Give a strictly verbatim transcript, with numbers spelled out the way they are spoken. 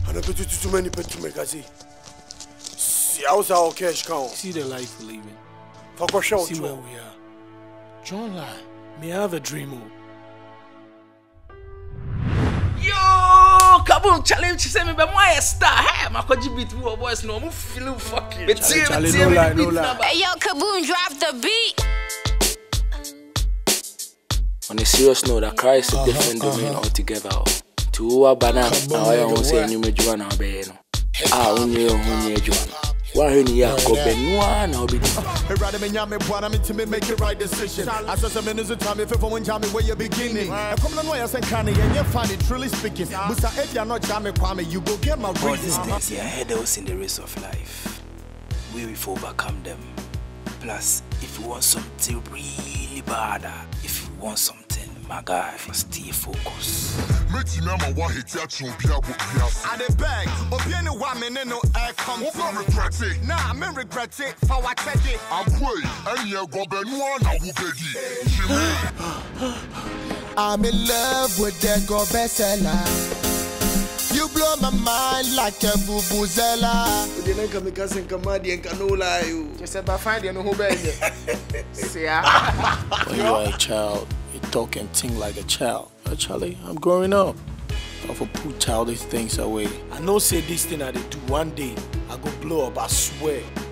And I put you too many pet to make I see. See, how's our cash count? See the life we're living. For what show? See where we are. John lie. May I have a dream? Yo, Kaboom challenge send me be my star. Hey, my koji beat me boys no I'm feeling fucking. But see, no lie, no lie. Hey yo, Kaboom drop the beat. On a serious note, Accra is a different uh -huh, domain uh -huh. altogether. To a banana, now I won't say you made Joanna Bay. Ah, only you, only Joanna. Why are you go Benoit now? Be rather than Yami, what I mean to make the right decision. As a minute of time, if you want Yami, where you're beginning. I come on, I say, can you find it truly speaking? Musa, if you're not Yami Kwame, you go get my all these things here ahead of us in the race of life. We will overcome them. Plus, if you want something really bad, if you want something, my guy, stay focused. I the bag, Obiano woman no air come. Regret it. Nah, I'm regret it. For what I did. I'm going, and you go Benoit now who I'm in love with that go bestseller. You blow my mind like a vuvuzela. You didn't come because in Canadian canola. You just said by finding who baby. See ya. When you are a child, you talk and think like a child. Actually, I'm growing up. I have to put childish things away. I know say this thing I do one day, I go blow up, I swear.